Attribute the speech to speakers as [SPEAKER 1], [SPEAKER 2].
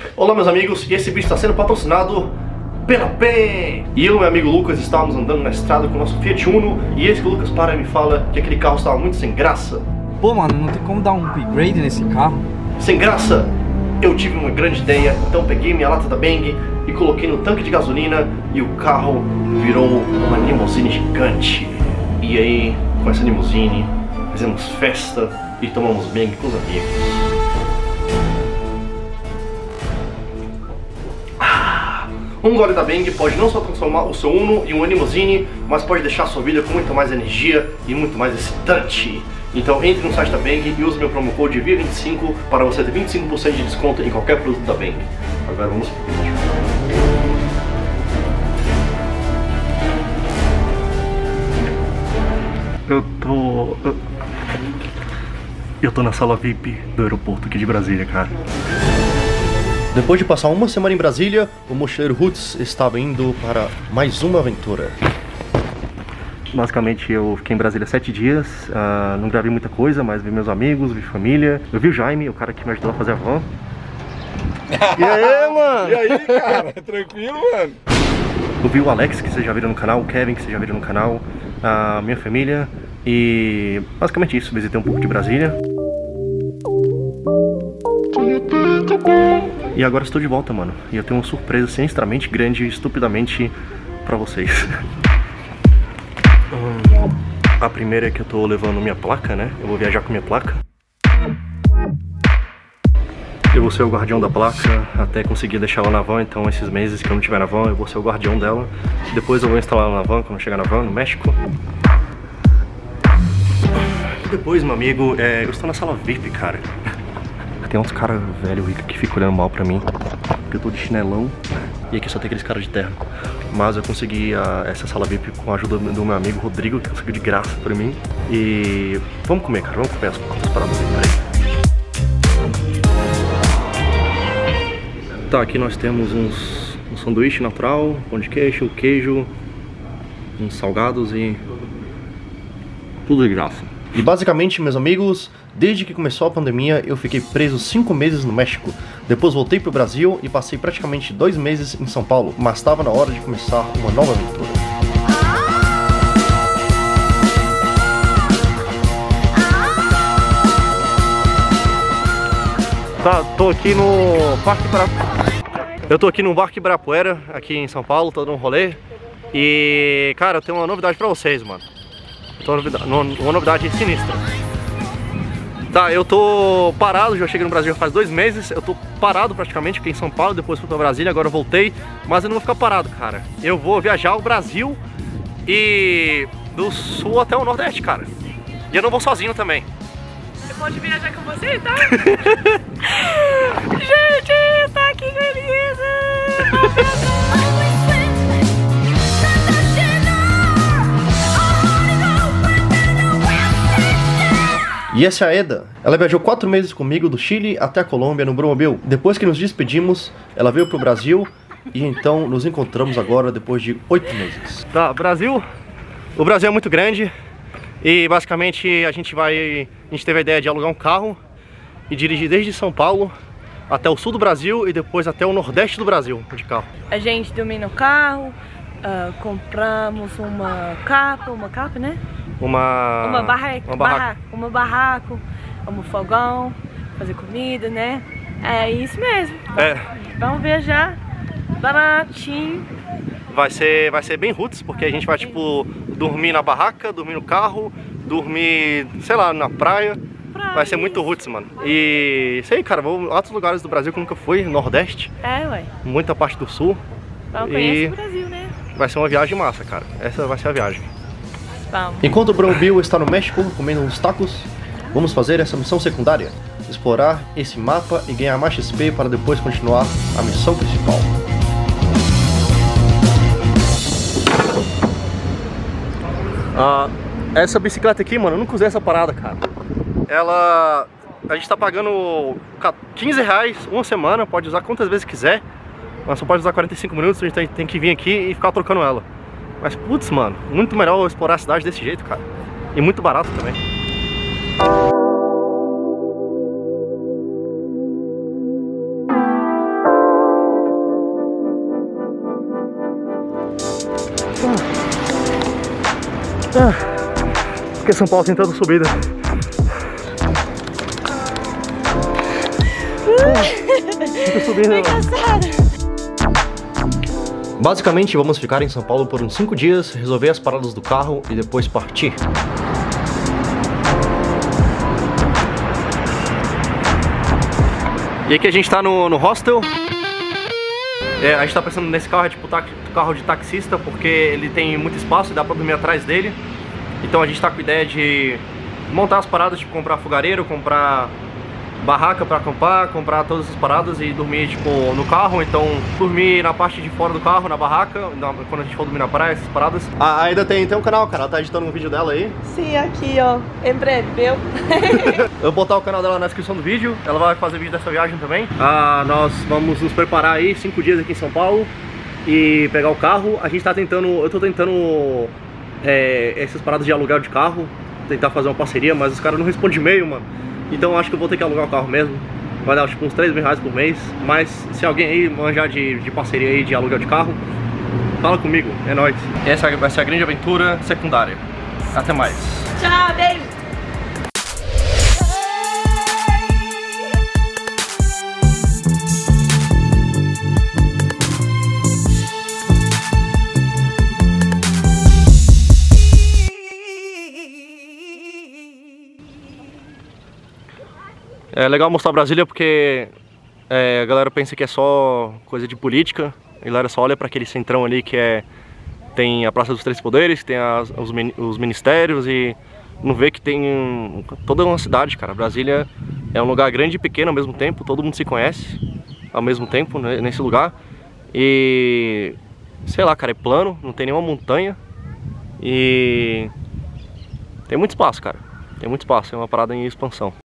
[SPEAKER 1] Olá meus amigos, e esse vídeo está sendo patrocinado pela PEN. E eu e meu amigo Lucas estávamos andando na estrada com o nosso Fiat Uno, e esse que o Lucas para e me fala que aquele carro estava muito sem graça.
[SPEAKER 2] Pô mano, não tem como dar um upgrade nesse carro?
[SPEAKER 1] Sem graça? Eu tive uma grande ideia, então peguei minha lata da Bang e coloquei no tanque de gasolina e o carro virou uma limusine gigante. E aí, com essa limusine, fizemos festa e tomamos Bang com os amigos. Um gole da Bang pode não só transformar o seu Uno em uma limusine, mas pode deixar a sua vida com muito mais energia e muito mais excitante. Então entre no site da Bang e use meu promo code VIA25 para você ter 25% de desconto em qualquer produto da Bang. Agora vamos pro vídeo. Eu tô na sala VIP do aeroporto aqui de Brasília, cara. Depois de passar uma semana em Brasília, o mochileiro Roots estava indo para mais uma aventura. Basicamente eu fiquei em Brasília 7 dias, não gravei muita coisa, mas vi meus amigos, vi família. Eu vi o Jaime, o cara que me ajudou a fazer a van. E aí, mano?
[SPEAKER 3] E aí, cara? Tranquilo, mano?
[SPEAKER 1] Eu vi o Alex, que vocês já viram no canal, o Kevin, que vocês já viram no canal, a minha família. E basicamente isso, visitei um pouco de Brasília. E agora estou de volta, mano. E eu tenho uma surpresa sinistramente grande e estupidamente pra vocês. A primeira é que eu tô levando minha placa, né? Eu vou viajar com minha placa. Eu vou ser o guardião da placa até conseguir deixar ela na van. Então esses meses que eu não tiver na van, eu vou ser o guardião dela. Depois eu vou instalar ela na van quando chegar na van, no México. E depois, meu amigo, eu estou na sala VIP, cara. Tem uns caras velho rico que ficam olhando mal pra mim, porque eu tô de chinelão e aqui só tem aqueles caras de terno. Mas eu consegui essa sala VIP com a ajuda do meu amigo Rodrigo, que conseguiu de graça pra mim. E vamos comer, cara, vamos comer as paradas aí, peraí. Tá, aqui nós temos um sanduíche natural, pão de queijo, uns salgados e tudo de graça. E basicamente, meus amigos, desde que começou a pandemia, eu fiquei preso 5 meses no México. Depois voltei pro Brasil e passei praticamente 2 meses em São Paulo. Mas estava na hora de começar uma nova aventura. Tá, tô aqui no Parque Ibirapuera. Eu tô aqui no Parque Ibirapuera, aqui em São Paulo, tô dando um rolê. E, cara, eu tenho uma novidade pra vocês, mano. Uma novidade sinistra. Tá, eu tô parado, já cheguei no Brasil faz 2 meses. Eu tô parado praticamente, fiquei em São Paulo, depois fui pra Brasília, agora eu voltei. Mas eu não vou ficar parado, cara. Eu vou viajar o Brasil e do sul até o Nordeste, cara. E eu não vou sozinho também.
[SPEAKER 4] Você pode viajar com você, tá? Gente, tá aqui beleza!
[SPEAKER 1] E essa é a Eda. Ela viajou 4 meses comigo do Chile até a Colômbia no Brumobile. Depois que nos despedimos, ela veio pro Brasil e então nos encontramos agora depois de 8 meses. Tá, Brasil. O Brasil é muito grande e basicamente a gente teve a ideia de alugar um carro e dirigir desde São Paulo até o sul do Brasil e depois até o nordeste do Brasil de carro.
[SPEAKER 4] A gente dormiu no carro, compramos uma capa, né? Um barraco, um fogão, fazer comida, né? É isso mesmo. Vamos viajar baratinho.
[SPEAKER 1] Vai ser bem roots, porque a gente vai tipo dormir na barraca, dormir no carro, dormir, sei lá, na praia. Vai ser muito roots, mano. E sei, cara, vou a outros lugares do Brasil que eu nunca fui, Nordeste.
[SPEAKER 4] Ué.
[SPEAKER 1] Muita parte do Sul.
[SPEAKER 4] Vamos conhecer o Brasil, né?
[SPEAKER 1] Vai ser uma viagem massa, cara. Essa vai ser a viagem.
[SPEAKER 4] Vamos.
[SPEAKER 1] Enquanto o Brumobile está no México comendo uns tacos, vamos fazer essa missão secundária. Explorar esse mapa e ganhar mais XP para depois continuar a missão principal. Essa bicicleta aqui, mano, eu nunca usei essa parada, cara. A gente tá pagando 15 reais uma semana, pode usar quantas vezes quiser. Mas só pode usar 45 minutos, a gente tem que vir aqui e ficar trocando ela. Mas putz, mano, muito melhor explorar a cidade desse jeito, cara. E muito barato também. Porque São Paulo tem tanta subida. Muita subida. Basicamente vamos ficar em São Paulo por uns 5 dias, resolver as paradas do carro e depois partir. E aqui a gente tá no hostel. A gente tá pensando nesse carro, é tipo carro de taxista, porque ele tem muito espaço e dá pra dormir atrás dele. Então a gente tá com a ideia de montar as paradas, tipo comprar fogareiro, comprar barraca pra acampar, comprar todas essas paradas e dormir tipo no carro. Então dormir na parte de fora do carro, na barraca, quando a gente for dormir na praia, essas paradas. A Aida tem um canal, cara, ela tá editando um vídeo dela aí.
[SPEAKER 4] Sim, aqui ó, em breve, viu?
[SPEAKER 1] Eu vou botar o canal dela na descrição do vídeo. Ela vai fazer vídeo dessa viagem também. Nós vamos nos preparar aí 5 dias aqui em São Paulo e pegar o carro. A gente tá tentando, eu tô tentando essas paradas de aluguel de carro, tentar fazer uma parceria, mas os caras não respondem e-mail, mano. Então acho que eu vou ter que alugar o carro mesmo. Vai dar tipo uns 3 mil reais por mês. Mas se alguém aí manjar de parceria aí de aluguel de carro, fala comigo, é nóis. Essa vai ser a grande aventura secundária. Até mais.
[SPEAKER 4] Tchau, beijo!
[SPEAKER 1] É legal mostrar Brasília porque a galera pensa que é só coisa de política. A galera só olha para aquele centrão ali que tem a Praça dos Três Poderes, que tem os ministérios e não vê que tem toda uma cidade, cara. Brasília é um lugar grande e pequeno ao mesmo tempo, todo mundo se conhece ao mesmo tempo, né, nesse lugar. E sei lá, cara, é plano, não tem nenhuma montanha e tem muito espaço, cara. Tem muito espaço, é uma parada em expansão.